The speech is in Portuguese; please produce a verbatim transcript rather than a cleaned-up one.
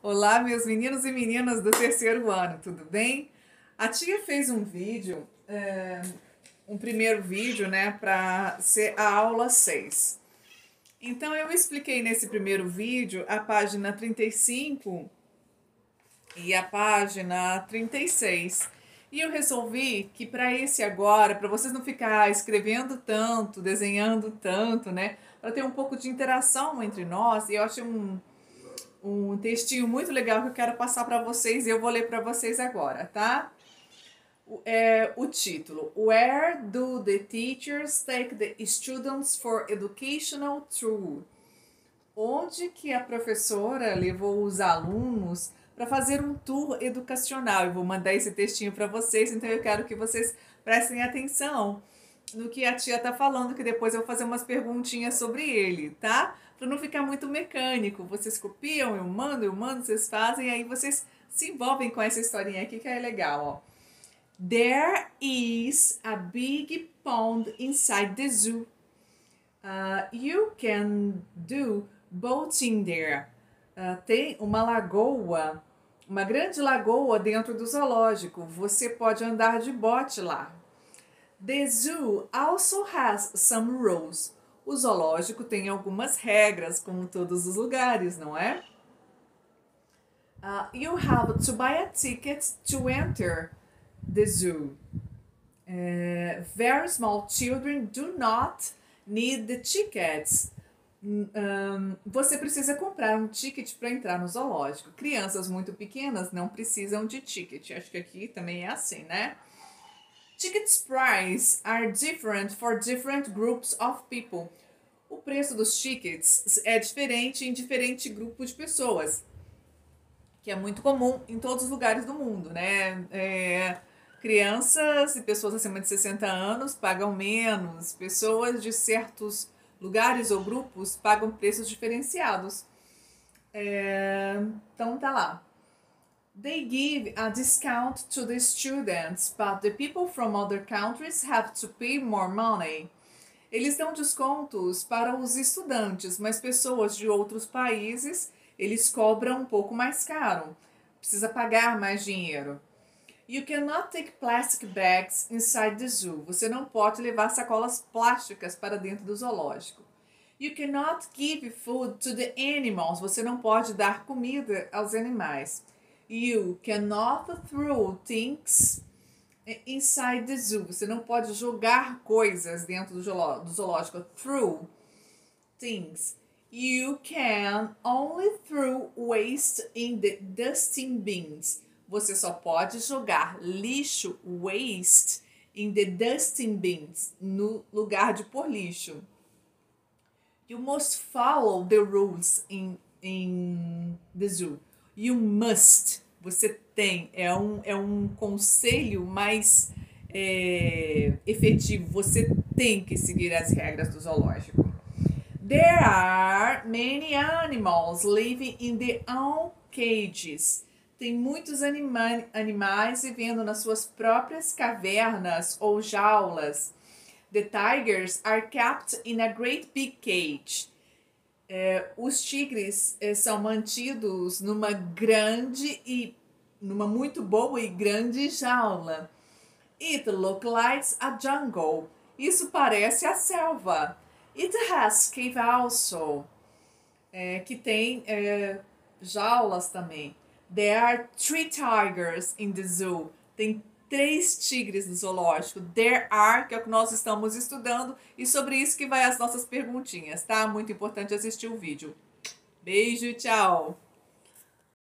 Olá, meus meninos e meninas do terceiro ano, tudo bem? A tia fez um vídeo, é, um primeiro vídeo, né, para ser a aula seis. Então, eu expliquei nesse primeiro vídeo a página trinta e cinco e a página trinta e seis. E eu resolvi que para esse agora, para vocês não ficar escrevendo tanto, desenhando tanto, né, para ter um pouco de interação entre nós, e eu achei um um textinho muito legal que eu quero passar para vocês e eu vou ler para vocês agora, tá? É, o título: Where do the teachers take the students for educational tour? Onde que a professora levou os alunos para fazer um tour educacional? Eu vou mandar esse textinho para vocês, então eu quero que vocês prestem atenção no que a tia tá falando, que depois eu vou fazer umas perguntinhas sobre ele, tá? Para não ficar muito mecânico. Vocês copiam, eu mando, eu mando, vocês fazem, aí vocês se envolvem com essa historinha aqui que é legal, ó. There is a big pond inside the zoo. Uh, you can do boating there. Uh, tem uma lagoa, uma grande lagoa dentro do zoológico. Você pode andar de bote lá. The zoo also has some rules. O zoológico tem algumas regras, como todos os lugares, não é? Uh, you have to buy a ticket to enter the zoo. Uh, very small children do not need the tickets. Um, você precisa comprar um ticket para entrar no zoológico. Crianças muito pequenas não precisam de ticket. Acho que aqui também é assim, né? Tickets price are different for different groups of people. O preço dos tickets é diferente em diferente grupo de pessoas, que é muito comum em todos os lugares do mundo, né? É, crianças e pessoas acima de sessenta anos pagam menos, pessoas de certos lugares ou grupos pagam preços diferenciados. É, então tá lá. They give a discount to the students, but the people from other countries have to pay more money. Eles dão descontos para os estudantes, mas pessoas de outros países, eles cobram um pouco mais caro. Precisa pagar mais dinheiro. You cannot take plastic bags inside the zoo. Você não pode levar sacolas plásticas para dentro do zoológico. You cannot give food to the animals. Você não pode dar comida aos animais. You cannot throw things inside the zoo. Você não pode jogar coisas dentro do zoológico. Throw things. You can only throw waste in the dusting bins. Você só pode jogar lixo, waste, in the dusting bins, no lugar de pôr lixo. You must follow the rules in, in the zoo. You must, você tem, é um, é um conselho mais é, efetivo, você tem que seguir as regras do zoológico. There are many animals living in their own cages. Tem muitos anima animais vivendo nas suas próprias cavernas ou jaulas. The tigers are kept in a great big cage. É, os tigres é, são mantidos numa grande e numa muito boa e grande jaula. It looks like a jungle. Isso parece a selva. It has cave also. É, que tem é, jaulas também. There are three tigers in the zoo. Tem três tigres no zoológico. There are, que é o que nós estamos estudando, e sobre isso que vai as nossas perguntinhas, tá? Muito importante assistir o vídeo. Beijo, tchau!